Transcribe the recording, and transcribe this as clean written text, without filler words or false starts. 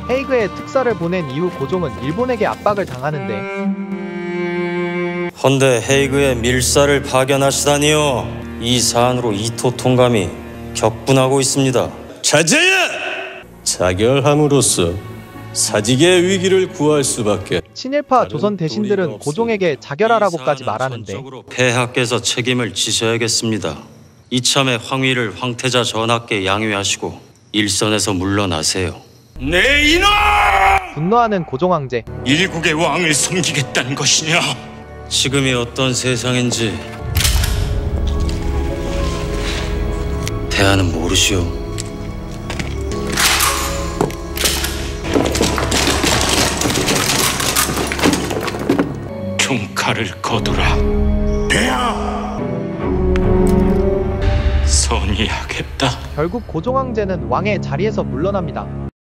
헤이그에 특사를 보낸 이후 고종은 일본에게 압박을 당하는데 헌데 헤이그에 밀사를 파견하시다니요. 이 사안으로 이토 통감이 격분하고 있습니다. 자제야! 자결함으로써 사직의 위기를 구할 수밖에. 친일파 조선 대신들은 고종에게 자결하라고까지 말하는데 폐하께서 책임을 지셔야겠습니다. 이참에 황위를 황태자 전하께 양위하시고 일선에서 물러나세요. 내 이놈! 분노하는 고종황제. 일국의 왕을 섬기겠다는 것이냐? 지금이 어떤 세상인지 대하는 모르시오. 총칼을 거두라. 폐하! 선의하겠다. 결국 고종황제는 왕의 자리에서 물러납니다.